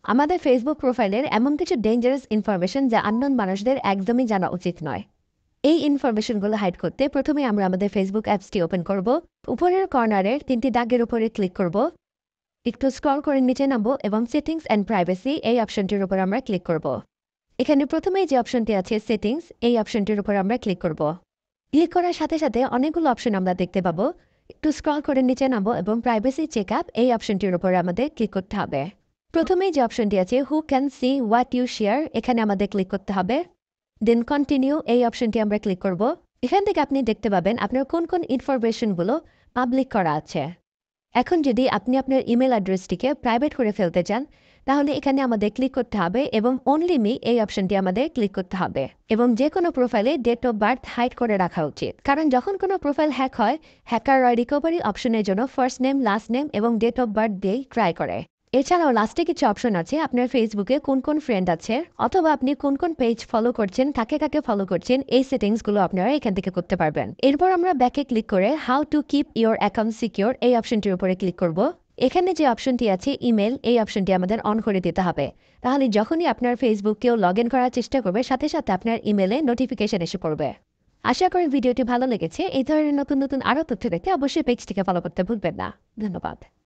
আমাদের ফেসবুক প্রোফাইলের এমন কিছু ডেঞ্জারাস ইনফরমেশন যা আননোন মানুষদের একদমই জানা উচিত নয়। এই ইনফরমেশনগুলো হাইড করতে প্রথমে আমরা আমাদের ফেসবুক অ্যাপসটি ওপেন করব। উপরের কর্নারের 3টি দাগের উপরে ক্লিক করব। একটু স্ক্রল করে নিচে নামবো এবং সেটিংস অ্যান্ড প্রাইভেসি এই অপশনটির উপর আমরা ক্লিক করব। এখানে প্রথমেই যে অপশনটি আছে সেটিংস, এই অপশনটির উপর আমরা ক্লিক করব। ক্লিক করার সাথে সাথে অনেকগুলো অপশন আমরা দেখতে পাবো। একটু স্ক্রল করে নিচে নামবো এবং প্রাইভেসি চেক আপ এই অপশনটির উপর আমাদের ক্লিক করতে হবে। প্রথমেই যে অপশনটি আছে who can see what you share, এখানে আমাদের ক্লিক করতে হবে। দেন কন্টিনিউ এই অপশনটি আমরা ক্লিক করব। এখান থেকে আপনি দেখতে পাবেন আপনার কোন কোন ইনফরমেশনগুলো পাবলিক করা আছে। এখন যদি আপনি আপনার ইমেল অ্যাড্রেসটিকে প্রাইভেট করে ফেলতে চান, তাহলে এখানে আমাদের ক্লিক করতে হবে এবং অনলি মি এই অপশনটি আমাদের ক্লিক করতে হবে এবং যে কোনো প্রোফাইলে ডেট অফ বার্থ হাইড করে রাখা উচিত, কারণ যখন কোনো প্রোফাইল হ্যাক হয়, হ্যাকাররা রিকভারি অপশনের জন্য ফার্স্ট নেম, লাস্ট নেম এবং ডেট অফ বার্থ দিয়েই ট্রাই করে। এছাড়াও লাস্টে কিছু অপশন আছে আপনার ফেসবুকে কোন কোন ফ্রেন্ড আছে অথবা আপনি কোন কোন পেজ ফলো করছেন, কাকে কাকে ফলো করছেন, এই সেটিংসগুলো আপনারা এখান থেকে করতে পারবেন। এরপর আমরা ব্যাকে ক্লিক করে how to keep your account secure এই অপশনটির উপরে ক্লিক করব। এখানে যে অপশনটি আছে ইমেল, এই অপশনটি আমাদের অন করে দিতে হবে। তাহলে যখনই আপনার ফেসবুকেও লগ ইন করার চেষ্টা করবে, সাথে সাথে আপনার ইমেলে নোটিফিকেশন এসে পড়বে। আশা করি ভিডিওটি ভালো লেগেছে। এই ধরনের নতুন নতুন আরও তথ্য দেখতে অবশ্যই পেজটিকে ফলো করতে ভুলবেন না। ধন্যবাদ।